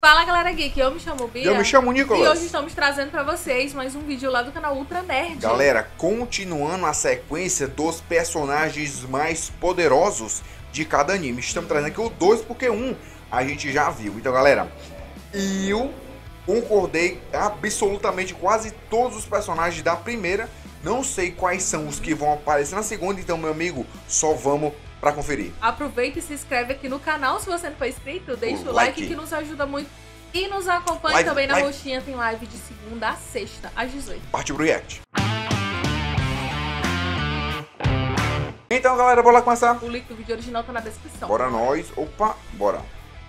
Fala galera geek, eu me chamo Bia. Eu me chamo Nicolas. E hoje estamos trazendo pra vocês mais um vídeo lá do canal Ultra Nerd. Galera, continuando a sequência dos personagens mais poderosos de cada anime. Estamos trazendo aqui o 2 porque um a gente já viu. Então galera, eu concordei absolutamente quase todos os personagens da primeira. Não sei quais são os que vão aparecer na segunda, então meu amigo, só vamos pra conferir. Aproveita e se inscreve aqui no canal se você não for inscrito, deixa o like que nos ajuda muito. E nos acompanhe também na roxinha, tem live de segunda a sexta às 18. Partiu pro react. Então galera, bora lá começar. O link do vídeo original tá na descrição. Bora nós, opa, bora.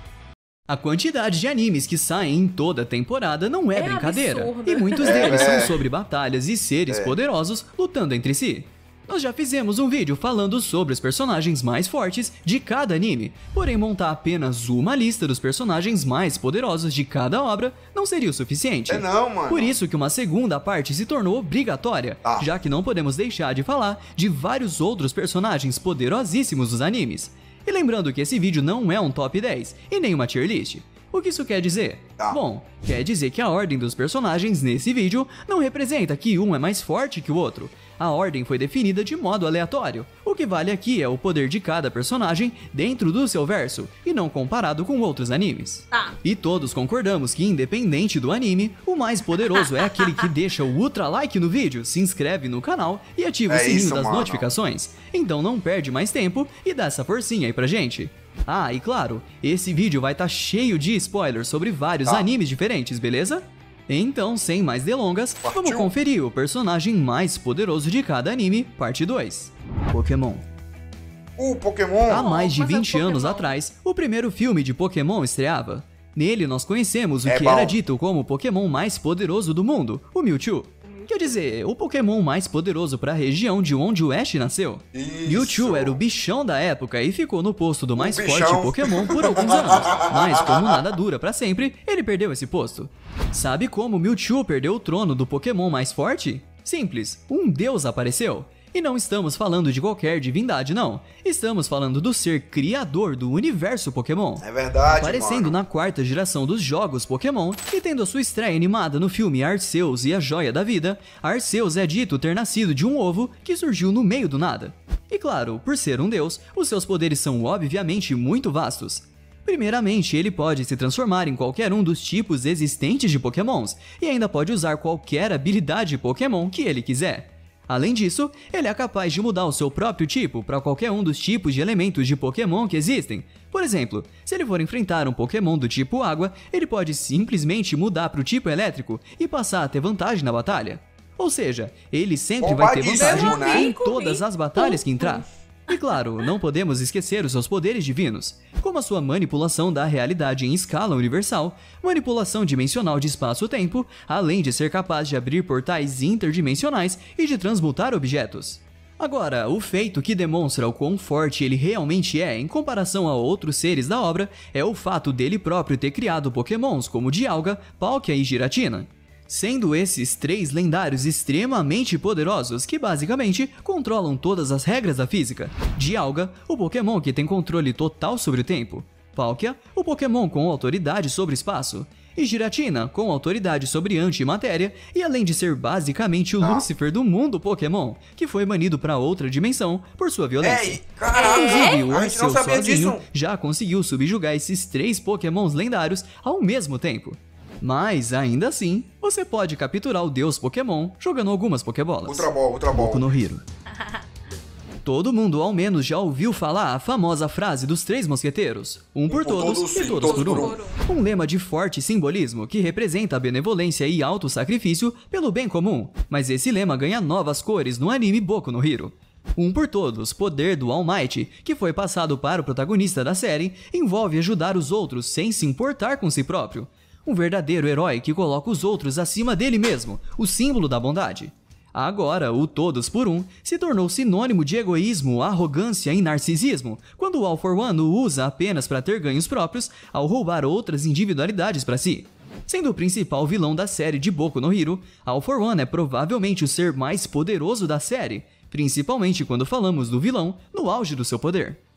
A quantidade de animes que saem em toda temporada não é brincadeira, absurdo. e muitos deles são sobre batalhas e seres poderosos lutando entre si. Nós já fizemos um vídeo falando sobre os personagens mais fortes de cada anime, porém montar apenas uma lista dos personagens mais poderosos de cada obra não seria o suficiente. Não, mano. Por isso que uma segunda parte se tornou obrigatória, já que não podemos deixar de falar de vários outros personagens poderosíssimos dos animes. E lembrando que esse vídeo não é um top 10 e nem uma tier list. O que isso quer dizer? Bom, quer dizer que a ordem dos personagens nesse vídeo não representa que um é mais forte que o outro. A ordem foi definida de modo aleatório. O que vale aqui é o poder de cada personagem dentro do seu verso, e não comparado com outros animes. E todos concordamos que, independente do anime, o mais poderoso é aquele que deixa o ultra like no vídeo, se inscreve no canal e ativa o sininho das notificações. Então não perde mais tempo e dá essa forcinha aí pra gente. E claro, esse vídeo vai estar cheio de spoilers sobre vários animes diferentes, beleza? Então, sem mais delongas, vamos conferir o personagem mais poderoso de cada anime, parte 2. Pokémon. O Pokémon! Há mais de 20 anos atrás, o primeiro filme de Pokémon estreava. Nele nós conhecemos o que era dito como o Pokémon mais poderoso do mundo, o Mewtwo. Quer dizer, o Pokémon mais poderoso para a região de onde o Ash nasceu. Mewtwo era o bichão da época e ficou no posto do mais forte Pokémon por alguns anos. Mas como nada dura para sempre, ele perdeu esse posto. Sabe como Mewtwo perdeu o trono do Pokémon mais forte? Simples, um deus apareceu. E não estamos falando de qualquer divindade, não. Estamos falando do ser criador do universo Pokémon. É verdade, aparecendo na quarta geração dos jogos Pokémon e tendo a sua estreia animada no filme Arceus e a Joia da Vida, Arceus é dito ter nascido de um ovo que surgiu no meio do nada. E claro, por ser um deus, os seus poderes são obviamente muito vastos. Primeiramente, ele pode se transformar em qualquer um dos tipos existentes de Pokémons e ainda pode usar qualquer habilidade Pokémon que ele quiser. Além disso, ele é capaz de mudar o seu próprio tipo para qualquer um dos tipos de elementos de Pokémon que existem. Por exemplo, se ele for enfrentar um Pokémon do tipo água, ele pode simplesmente mudar para o tipo elétrico e passar a ter vantagem na batalha. Ou seja, ele sempre vai ter vantagem em todas as batalhas que entrar. E claro, não podemos esquecer os seus poderes divinos, como a sua manipulação da realidade em escala universal, manipulação dimensional de espaço-tempo, além de ser capaz de abrir portais interdimensionais e de transmutar objetos. Agora, o feito que demonstra o quão forte ele realmente é em comparação a outros seres da obra é o fato dele próprio ter criado Pokémons como Dialga, Palkia e Giratina. Sendo esses três lendários extremamente poderosos que basicamente controlam todas as regras da física. Dialga, o Pokémon que tem controle total sobre o tempo. Palkia, o Pokémon com autoridade sobre o espaço. E Giratina, com autoridade sobre antimatéria e além de ser basicamente o Lúcifer do mundo Pokémon, que foi banido para outra dimensão por sua violência. Inclusive, o Arceus sozinho já conseguiu subjugar esses três Pokémons lendários ao mesmo tempo. Mas, ainda assim, você pode capturar o deus Pokémon jogando algumas Pokébolas. Ultra Ball. Boku no Hero. Todo mundo ao menos já ouviu falar a famosa frase dos três mosqueteiros: um por todos e todos por um. Um lema de forte simbolismo que representa a benevolência e auto-sacrifício pelo bem comum. Mas esse lema ganha novas cores no anime Boku no Hero. Um por todos, poder do All Might, que foi passado para o protagonista da série, envolve ajudar os outros sem se importar com si próprio. Um verdadeiro herói que coloca os outros acima dele mesmo, o símbolo da bondade. Agora, o todos por um se tornou sinônimo de egoísmo, arrogância e narcisismo, quando o All for One o usa apenas para ter ganhos próprios ao roubar outras individualidades para si. Sendo o principal vilão da série de Boku no Hero, All for One é provavelmente o ser mais poderoso da série, principalmente quando falamos do vilão no auge do seu poder.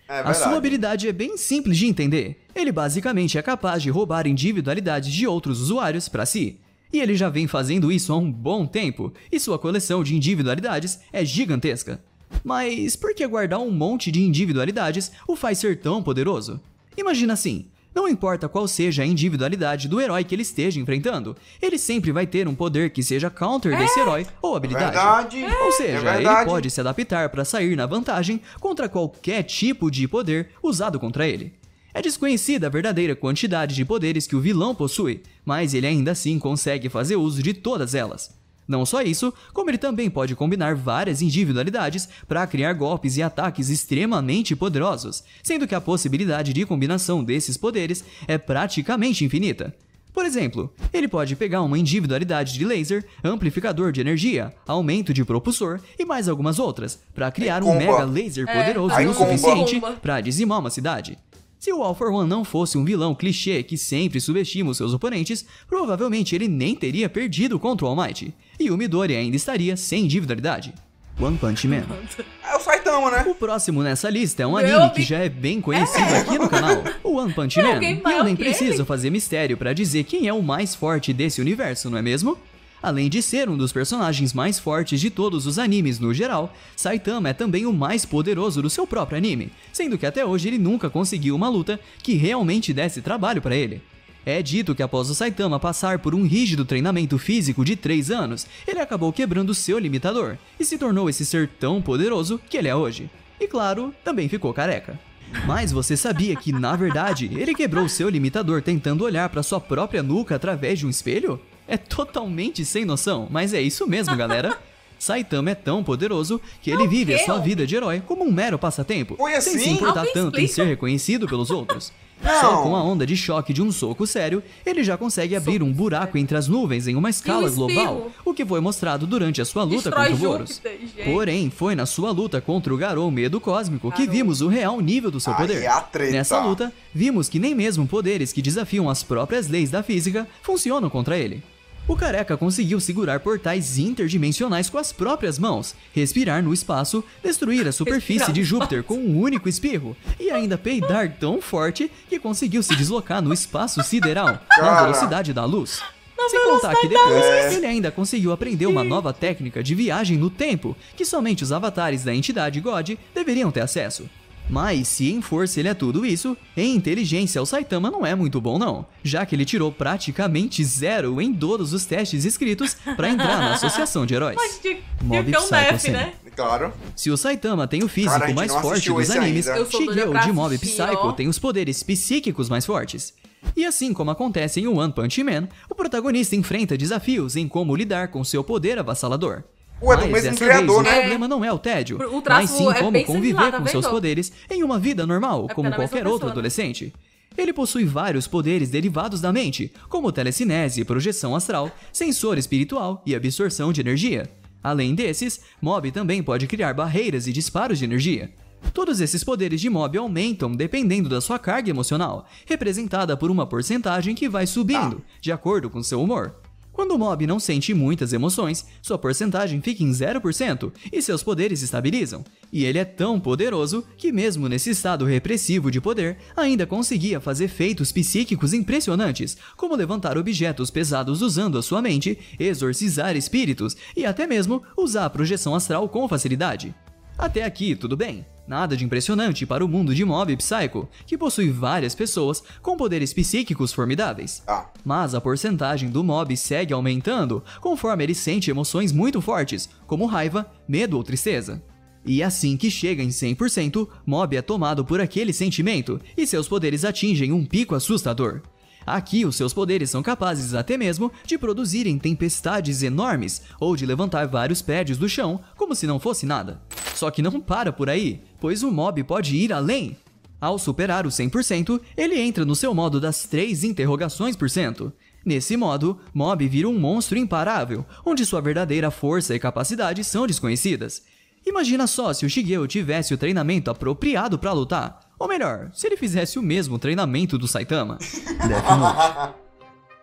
A sua habilidade é bem simples de entender. Ele basicamente é capaz de roubar individualidades de outros usuários para si. E ele já vem fazendo isso há um bom tempo, e sua coleção de individualidades é gigantesca. Mas por que guardar um monte de individualidades o faz ser tão poderoso? Imagina assim, não importa qual seja a individualidade do herói que ele esteja enfrentando, ele sempre vai ter um poder que seja counter desse herói ou habilidade. Ou seja, ele pode se adaptar para sair na vantagem contra qualquer tipo de poder usado contra ele. É desconhecida a verdadeira quantidade de poderes que o vilão possui, mas ele ainda assim consegue fazer uso de todas elas. Não só isso, como ele também pode combinar várias individualidades para criar golpes e ataques extremamente poderosos, sendo que a possibilidade de combinação desses poderes é praticamente infinita. Por exemplo, ele pode pegar uma individualidade de laser, amplificador de energia, aumento de propulsor e mais algumas outras, para criar um mega laser poderoso o suficiente para dizimar uma cidade. Se o All for One não fosse um vilão clichê que sempre subestima os seus oponentes, provavelmente ele nem teria perdido contra o All Might, e o Midori ainda estaria sem individualidade. One Punch Man. É o Saitama, né? O próximo nessa lista é um anime que já é bem conhecido aqui no canal, o One Punch Man. E eu nem preciso fazer mistério para dizer quem é o mais forte desse universo, não é mesmo? Além de ser um dos personagens mais fortes de todos os animes no geral, Saitama é também o mais poderoso do seu próprio anime, sendo que até hoje ele nunca conseguiu uma luta que realmente desse trabalho para ele. É dito que após o Saitama passar por um rígido treinamento físico de 3 anos, ele acabou quebrando seu limitador e se tornou esse ser tão poderoso que ele é hoje. E claro, também ficou careca. Mas você sabia que, na verdade, ele quebrou seu limitador tentando olhar para sua própria nuca através de um espelho? É totalmente sem noção, mas é isso mesmo, galera. Saitama é tão poderoso que ele vive a sua vida de herói como um mero passatempo, sem se importar tanto em ser reconhecido pelos outros. Só com a onda de choque de um soco sério, ele já consegue abrir um buraco entre as nuvens em uma escala global, o que foi mostrado durante a sua luta contra o Boros. Porém, foi na sua luta contra o Garou Medo Cósmico que vimos o real nível do seu poder. Nessa luta, vimos que nem mesmo poderes que desafiam as próprias leis da física funcionam contra ele. O careca conseguiu segurar portais interdimensionais com as próprias mãos, respirar no espaço, destruir a superfície de Júpiter com um único espirro e ainda peidar tão forte que conseguiu se deslocar no espaço sideral na velocidade da luz. Sem contar que depois, ele ainda conseguiu aprender uma nova técnica de viagem no tempo que somente os avatares da entidade God deveriam ter acesso. Mas se em força ele é tudo isso, em inteligência o Saitama não é muito bom não, já que ele tirou praticamente 0 em todos os testes escritos para entrar na associação de heróis. Mob Psycho 100. Né? Claro. Se o Saitama tem o físico mais forte dos animes, Shigeo de Mob Psycho tem os poderes psíquicos mais fortes. E assim como acontece em One Punch Man, o protagonista enfrenta desafios em como lidar com seu poder avassalador. Ué, do mesmo criador, né? O problema não é o tédio, mas sim como conviver com seus poderes em uma vida normal, como qualquer outro adolescente. Ele possui vários poderes derivados da mente, como telecinese, projeção astral, sensor espiritual e absorção de energia. Além desses, Mob também pode criar barreiras e disparos de energia. Todos esses poderes de Mob aumentam dependendo da sua carga emocional, representada por uma porcentagem que vai subindo, de acordo com seu humor. Quando o Mob não sente muitas emoções, sua porcentagem fica em 0% e seus poderes se estabilizam. E ele é tão poderoso que mesmo nesse estado repressivo de poder, ainda conseguia fazer feitos psíquicos impressionantes, como levantar objetos pesados usando a sua mente, exorcizar espíritos e até mesmo usar a projeção astral com facilidade. Até aqui, tudo bem. Nada de impressionante para o mundo de Mob Psycho, que possui várias pessoas com poderes psíquicos formidáveis. Mas a porcentagem do Mob segue aumentando conforme ele sente emoções muito fortes, como raiva, medo ou tristeza. E assim que chega em 100%, Mob é tomado por aquele sentimento e seus poderes atingem um pico assustador. Aqui, os seus poderes são capazes até mesmo de produzirem tempestades enormes ou de levantar vários prédios do chão como se não fosse nada. Só que não para por aí, pois o Mob pode ir além. Ao superar o 100%, ele entra no seu modo das 3 interrogações por cento. Nesse modo, Mob vira um monstro imparável, onde sua verdadeira força e capacidade são desconhecidas. Imagina só se o Shigeo tivesse o treinamento apropriado para lutar. Ou melhor, se ele fizesse o mesmo treinamento do Saitama. Death Note.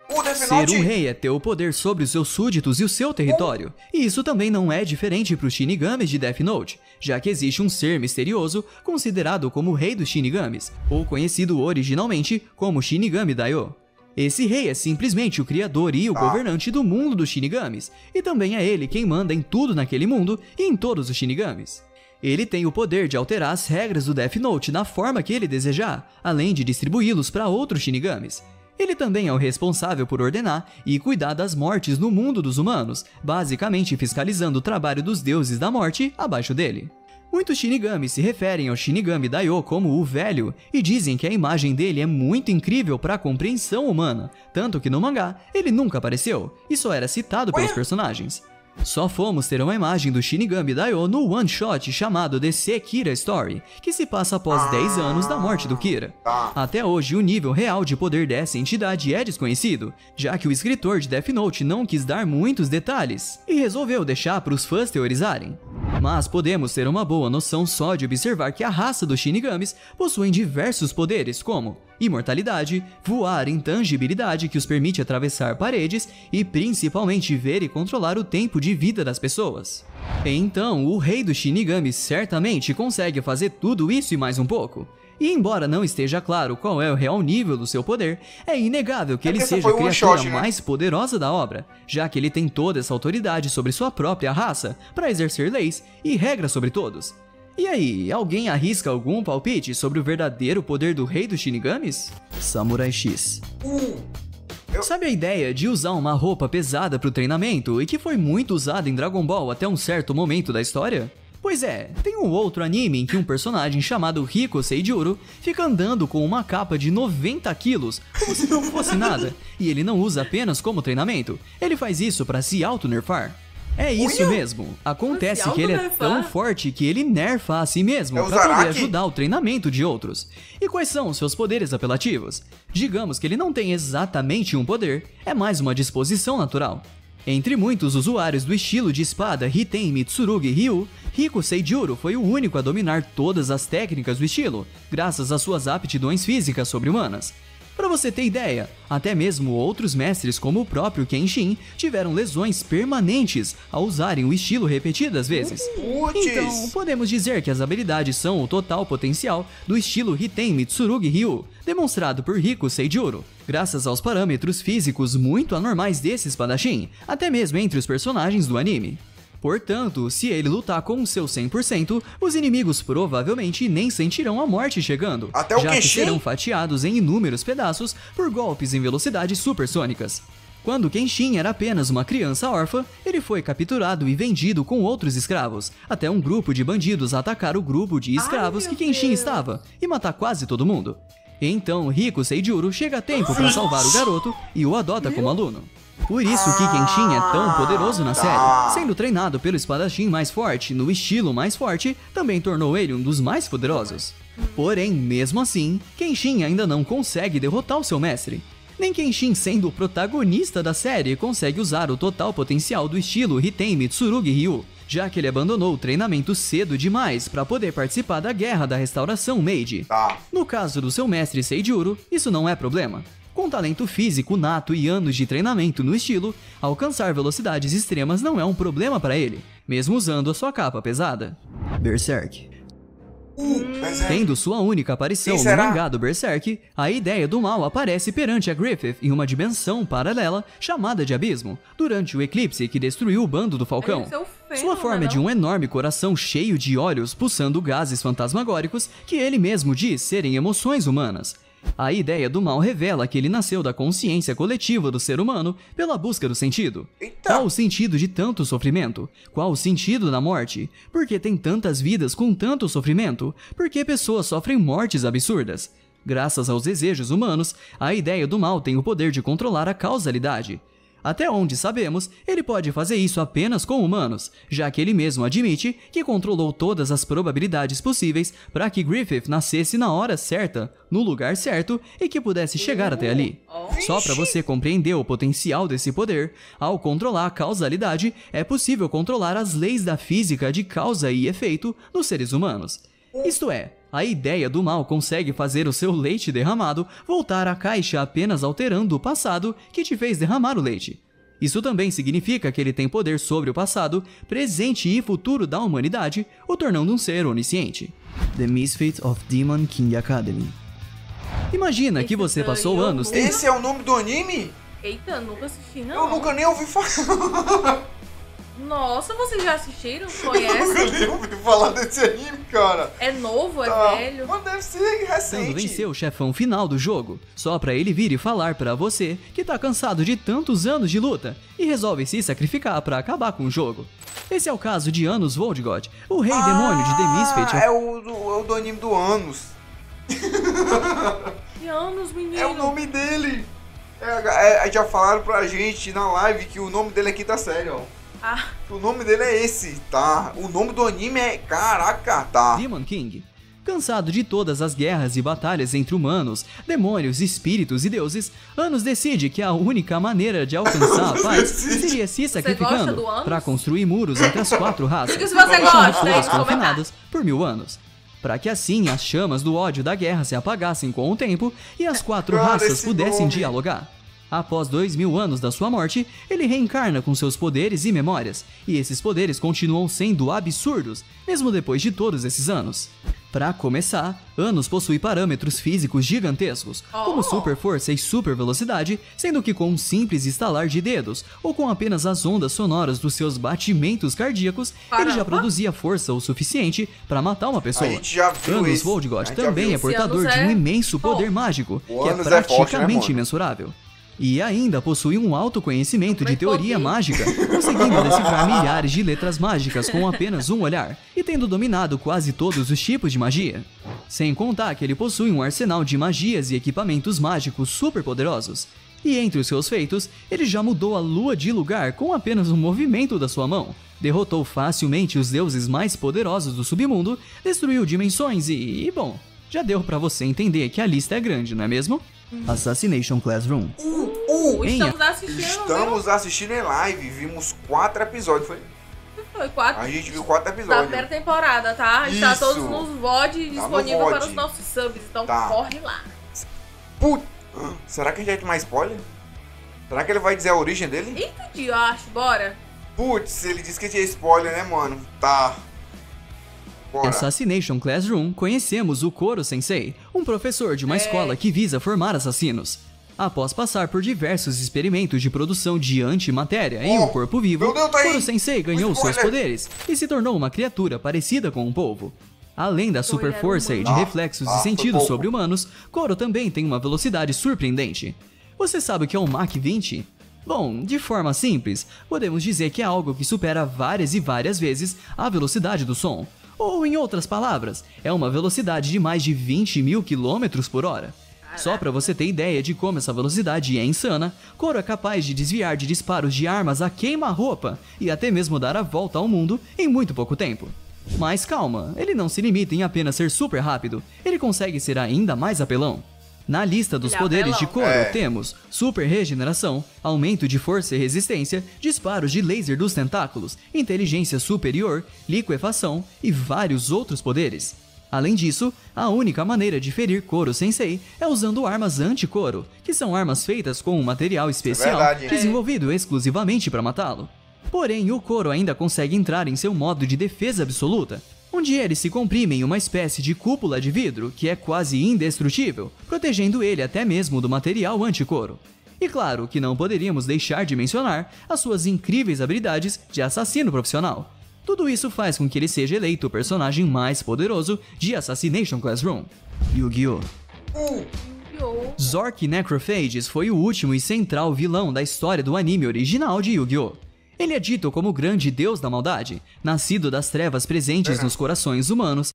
Ser um rei é ter o poder sobre os seus súditos e o seu território, e isso também não é diferente para os Shinigamis de Death Note, já que existe um ser misterioso considerado como o rei dos Shinigamis, ou conhecido originalmente como Shinigami Daioh. Esse rei é simplesmente o criador e o governante do mundo dos Shinigamis, e também é ele quem manda em tudo naquele mundo e em todos os Shinigamis. Ele tem o poder de alterar as regras do Death Note da forma que ele desejar, além de distribuí-los para outros Shinigamis. Ele também é o responsável por ordenar e cuidar das mortes no mundo dos humanos, basicamente fiscalizando o trabalho dos deuses da morte abaixo dele. Muitos Shinigamis se referem ao Shinigami Daioh como o Velho e dizem que a imagem dele é muito incrível para a compreensão humana, tanto que no mangá ele nunca apareceu e só era citado pelos personagens. Só fomos ter uma imagem do Shinigami Daioh no one-shot chamado The Sekira Story, que se passa após 10 anos da morte do Kira. Até hoje, o nível real de poder dessa entidade é desconhecido, já que o escritor de Death Note não quis dar muitos detalhes e resolveu deixar para os fãs teorizarem. Mas podemos ter uma boa noção só de observar que a raça dos Shinigamis possuem diversos poderes como imortalidade, voar, intangibilidade que os permite atravessar paredes e principalmente ver e controlar o tempo de vida das pessoas. Então, o rei dos Shinigamis certamente consegue fazer tudo isso e mais um pouco. E embora não esteja claro qual é o real nível do seu poder, é inegável que ele seja a criatura mais poderosa da obra, já que ele tem toda essa autoridade sobre sua própria raça para exercer leis e regras sobre todos. E aí, alguém arrisca algum palpite sobre o verdadeiro poder do rei dos Shinigamis? Samurai X. Sabe a ideia de usar uma roupa pesada para o treinamento e que foi muito usada em Dragon Ball até um certo momento da história? Pois é, tem um outro anime em que um personagem chamado Rico Seijuro fica andando com uma capa de 90 quilos, como se não fosse nada, e ele não usa apenas como treinamento, ele faz isso para se auto-nerfar. É isso mesmo, acontece que ele é tão forte que ele nerfa a si mesmo para poder ajudar o treinamento de outros. E quais são os seus poderes apelativos? Digamos que ele não tem exatamente um poder, é mais uma disposição natural. Entre muitos usuários do estilo de espada Hiten Mitsurugi Ryu, Rico Seijuro foi o único a dominar todas as técnicas do estilo, graças às suas aptidões físicas sobre-humanas. Para você ter ideia, até mesmo outros mestres como o próprio Kenshin tiveram lesões permanentes ao usarem o estilo repetidas vezes. Então, podemos dizer que as habilidades são o total potencial do estilo Hiten Mitsurugi Ryu, demonstrado por Rico Seijuro, graças aos parâmetros físicos muito anormais desse espadachim, até mesmo entre os personagens do anime. Portanto, se ele lutar com o seu 100%, os inimigos provavelmente nem sentirão a morte chegando, já que serão fatiados em inúmeros pedaços por golpes em velocidades supersônicas. Quando Kenshin era apenas uma criança órfã, ele foi capturado e vendido com outros escravos, até um grupo de bandidos atacar o grupo de escravos que Kenshin estava e matar quase todo mundo. Então, Rico Seijuro chega a tempo para salvar o garoto e o adota como aluno. Por isso que Kenshin é tão poderoso na série, sendo treinado pelo espadachim mais forte no estilo mais forte, também tornou ele um dos mais poderosos. Porém, mesmo assim, Kenshin ainda não consegue derrotar o seu mestre. Nem Kenshin, sendo o protagonista da série, consegue usar o total potencial do estilo Hiten Mitsurugi Ryu, já que ele abandonou o treinamento cedo demais para poder participar da Guerra da Restauração Meiji. No caso do seu mestre Seijuro, isso não é problema. Com talento físico nato e anos de treinamento no estilo, alcançar velocidades extremas não é um problema para ele, mesmo usando a sua capa pesada. Berserk. Tendo sua única aparição no mangá do Berserk, a ideia do mal aparece perante a Griffith em uma dimensão paralela chamada de Abismo, durante o eclipse que destruiu o bando do Falcão. Sua forma é de um enorme coração cheio de olhos pulsando gases fantasmagóricos que ele mesmo diz serem emoções humanas. A ideia do mal revela que ele nasceu da consciência coletiva do ser humano pela busca do sentido. Qual o sentido de tanto sofrimento? Qual o sentido da morte? Por que tem tantas vidas com tanto sofrimento? Por que pessoas sofrem mortes absurdas? Graças aos desejos humanos, a ideia do mal tem o poder de controlar a causalidade. Até onde sabemos, ele pode fazer isso apenas com humanos, já que ele mesmo admite que controlou todas as probabilidades possíveis para que Griffith nascesse na hora certa, no lugar certo e que pudesse chegar até ali. Só para você compreender o potencial desse poder, ao controlar a causalidade, é possível controlar as leis da física de causa e efeito nos seres humanos. Isto é, A ideia do mal consegue fazer o seu leite derramado voltar à caixa apenas alterando o passado que te fez derramar o leite. Isso também significa que ele tem poder sobre o passado, presente e futuro da humanidade, o tornando um ser onisciente. The Misfits of Demon King Academy. Imagina que você passou anos... Esse é o nome do anime? Eita, nunca assisti não. Eu nunca nem ouvi falar. Nossa, vocês já assistiram? Eu nunca nem ouvi falar desse anime, cara. É novo, é velho? Mas deve ser recente. Quando venceu o chefão final do jogo, só pra ele vir e falar pra você que tá cansado de tantos anos de luta e resolve se sacrificar pra acabar com o jogo. Esse é o caso de Anos Voldgod, o rei demônio de The Misfits. É o do anime do Anos. Que Anos, menino? É o nome dele. Já falaram pra gente na live que o nome dele aqui tá sério, ó. O nome dele é esse, tá? O nome do anime é... Caraca, tá? Demon King. Cansado de todas as guerras e batalhas entre humanos, demônios, espíritos e deuses, Anos decide que a única maneira de alcançar a paz seria se sacrificando para construir muros entre as 4 raças, se você gosta, todas confinadas por 1000 anos. Para que assim as chamas do ódio da guerra se apagassem com o tempo e as 4 raças pudessem dialogar. Após 2000 anos da sua morte, ele reencarna com seus poderes e memórias, e esses poderes continuam sendo absurdos, mesmo depois de todos esses anos. Para começar, Anos possui parâmetros físicos gigantescos, como super força e super velocidade, sendo que com um simples estalar de dedos, ou com apenas as ondas sonoras dos seus batimentos cardíacos, ele já produzia força o suficiente para matar uma pessoa. Anos Voldgod também é portador de um imenso poder mágico, que é praticamente imensurável. E ainda possui um alto conhecimento de teoria mágica, conseguindo decifrar milhares de letras mágicas com apenas um olhar, e tendo dominado quase todos os tipos de magia. Sem contar que ele possui um arsenal de magias e equipamentos mágicos super poderosos. E entre os seus feitos, ele já mudou a lua de lugar com apenas um movimento da sua mão, derrotou facilmente os deuses mais poderosos do submundo, destruiu dimensões e bom, já deu pra você entender que a lista é grande, não é mesmo? Assassination Classroom. Estamos assistindo em live, vimos 4 episódios, foi 4? A gente viu 4 episódios. Da primeira temporada, tá? A gente tá todos nos VOD disponível para os nossos subs, então corre lá. Será que a gente vai tomar spoiler? Será que ele vai dizer a origem dele? Eita, eu acho, bora. Putz, ele disse que tinha spoiler, né, mano? Tá. Em Assassination Classroom, conhecemos o Koro Sensei, um professor de uma escola que visa formar assassinos. Após passar por diversos experimentos de produção de antimatéria em um corpo vivo, Koro Sensei ganhou seus poderes e se tornou uma criatura parecida com um polvo. Além da super força e de reflexos e sentidos sobre-humanos, Koro também tem uma velocidade surpreendente. Você sabe o que é um Mach 20? Bom, de forma simples, podemos dizer que é algo que supera várias e várias vezes a velocidade do som. Ou, em outras palavras, é uma velocidade de mais de 20.000 km/h. Só pra você ter ideia de como essa velocidade é insana, Koro é capaz de desviar de disparos de armas a queima-roupa e até mesmo dar a volta ao mundo em muito pouco tempo. Mas calma, ele não se limita em apenas ser super rápido, ele consegue ser ainda mais apelão. Na lista dos poderes de Koro temos super regeneração, aumento de força e resistência, disparos de laser dos tentáculos, inteligência superior, liquefação e vários outros poderes. Além disso, a única maneira de ferir Koro Sensei é usando armas anti-Koro, que são armas feitas com um material especial desenvolvido exclusivamente para matá-lo. Porém, o Koro ainda consegue entrar em seu modo de defesa absoluta, onde ele se comprime em uma espécie de cúpula de vidro que é quase indestrutível, protegendo ele até mesmo do material anti-Koro. E claro que não poderíamos deixar de mencionar as suas incríveis habilidades de assassino profissional. Tudo isso faz com que ele seja eleito o personagem mais poderoso de Assassination Classroom. Yu-Gi-Oh! Zork Necrophages foi o último e central vilão da história do anime original de Yu-Gi-Oh! Ele é dito como o grande deus da maldade, nascido das trevas presentes nos corações humanos.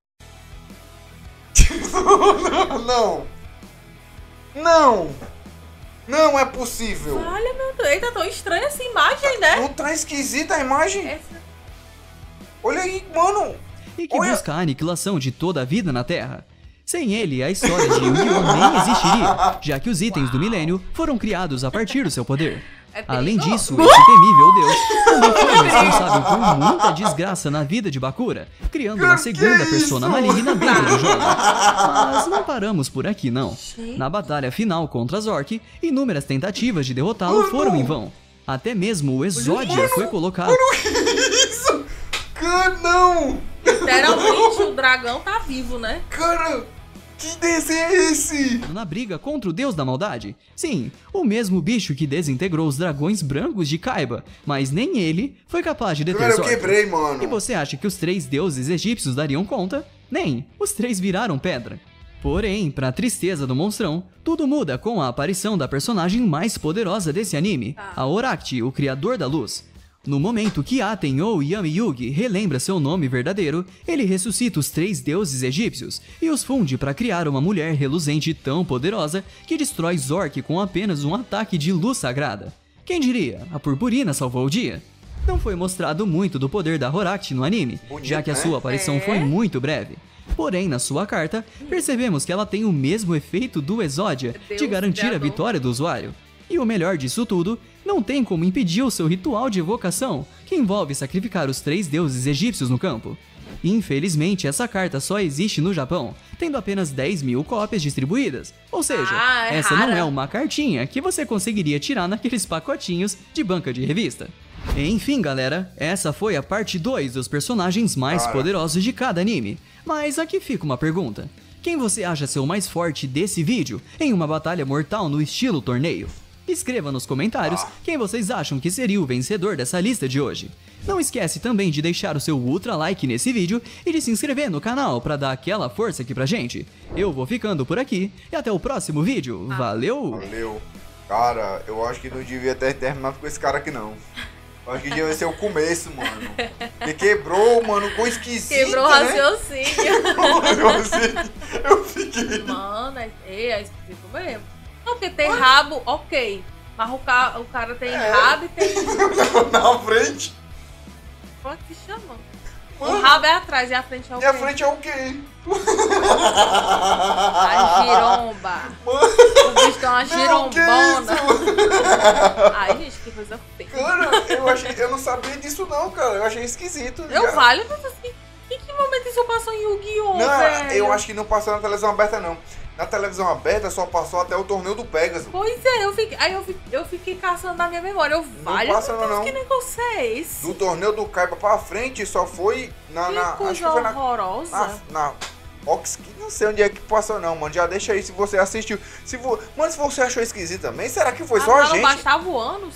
Não é possível. Olha, meu Deus, tá tão estranha essa imagem, né? Não tá esquisita a imagem. Olha aí, mano. E que busca a aniquilação de toda a vida na Terra. Sem ele, a história de Yu-Gi-Oh! Nem existiria, já que os itens do milênio foram criados a partir do seu poder. Além disso, esse temível deus também foi responsável por muita desgraça na vida de Bakura, criando uma segunda persona maligna dentro do jogo. Mas não paramos por aqui, não. Na batalha final contra Zork, inúmeras tentativas de derrotá-lo foram em vão. Até mesmo o Exódia foi colocado. Mano, que isso? Cara, não! Literalmente o dragão tá vivo, né? Cara, que desenho é esse? Na briga contra o deus da maldade. Sim, o mesmo bicho que desintegrou os dragões brancos de Kaiba, mas nem ele foi capaz de deter Cara, eu Zork. quebrei, mano. E você acha que os 3 deuses egípcios dariam conta? Nem, os 3 viraram pedra. Porém, pra tristeza do monstrão, tudo muda com a aparição da personagem mais poderosa desse anime, a Orakti, o criador da luz. No momento que Aten ou Yami-Yugi relembra seu nome verdadeiro, ele ressuscita os 3 deuses egípcios e os funde para criar uma mulher reluzente tão poderosa que destrói Zork com apenas um ataque de luz sagrada. Quem diria, a purpurina salvou o dia? Não foi mostrado muito do poder da Orakti no anime, Bonito, já que a né? sua aparição foi muito breve. Porém, na sua carta, percebemos que ela tem o mesmo efeito do Exódia de garantir a vitória do usuário. E o melhor disso tudo, não tem como impedir o seu ritual de evocação, que envolve sacrificar os 3 deuses egípcios no campo. Infelizmente, essa carta só existe no Japão, tendo apenas 10.000 cópias distribuídas. Ou seja, essa rara. não é uma cartinha que você conseguiria tirar naqueles pacotinhos de banca de revista. Enfim, galera, essa foi a parte 2 dos personagens mais poderosos de cada anime. Mas aqui fica uma pergunta. Quem você acha ser o mais forte desse vídeo em uma batalha mortal no estilo torneio? Escreva nos comentários quem vocês acham que seria o vencedor dessa lista de hoje. Não esquece também de deixar o seu ultra like nesse vídeo e de se inscrever no canal para dar aquela força aqui pra gente. Eu vou ficando por aqui e até o próximo vídeo. Valeu! Valeu. Cara, eu acho que não devia ter terminado com esse cara aqui, não. Eu acho que devia ser o começo, mano. Porque quebrou, mano, com esquisito, Quebrou o né? raciocínio. Quebrou o raciocínio. Eu fiquei... Mano, é esquisito mesmo. Não, porque tem rabo, ok. Mas o cara tem rabo e tem... Na frente. Como é que se chama? O rabo é atrás e a frente é o quê? E a frente é o quê? A giromba. O bicho tem uma girombona. Ai, gente, que coisa feia. Cara, eu não sabia disso não, cara. Eu achei esquisito. Vale, mas assim, em que momento isso passou em Yu-Gi-Oh, Não, velho? eu acho que não passou na televisão aberta, não. Na televisão aberta só passou até o torneio do Pegasus. Pois é, eu fiquei caçando na minha memória. Passa, não. Que negócio é esse? Do torneio do Kaiba pra frente só foi na... Que coisa acho que foi horrorosa. na Ox, que não sei onde é que passou não, mano. Já deixa aí se você assistiu. Mano, se você achou esquisito também, será que foi só a gente? Não bastava o ânus?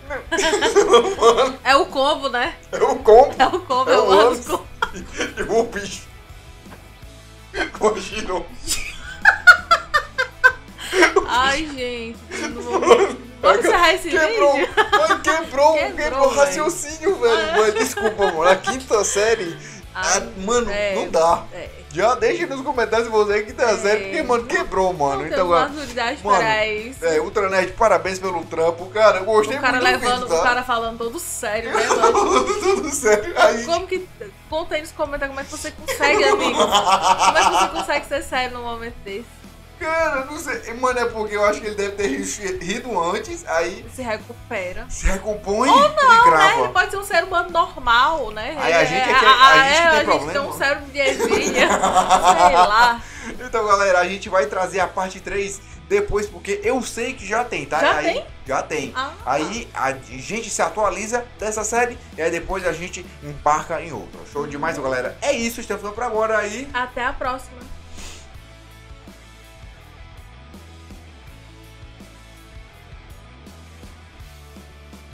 É o combo, né? É o combo. É o combo, é o ânus. E o bicho. Continua. Ai, gente. Vamos encerrar esse vídeo? Mano, quebrou o raciocínio, velho. Mano, desculpa, mano. A quinta série... mano, não dá. Já deixa nos comentários se você é quinta série, porque, mano, quebrou, mano. Então, mano, Ultra Nerd, parabéns pelo trampo, cara. Eu gostei muito do vídeo, tá? O cara falando todo sério, né, mano? Falando todo sério. Aí... Como que... Conta aí nos comentários como é que você consegue, amigo. Como é que você consegue ser sério num momento desse? Cara, não sei. Mano, é porque eu acho que ele deve ter rido antes, aí... Se recupera. Se recompõe ou não, e grava. né? Ele pode ser um ser humano normal, né? Aí a gente tem problema. A gente tem um cérebro de ervilha. Sei lá. Então, galera, a gente vai trazer a parte 3 depois, porque eu sei que já tem, tá? Já tem. Aí a gente se atualiza dessa série e aí depois a gente embarca em outra. Show demais, galera. É isso, estamos ficando por agora aí. Até a próxima.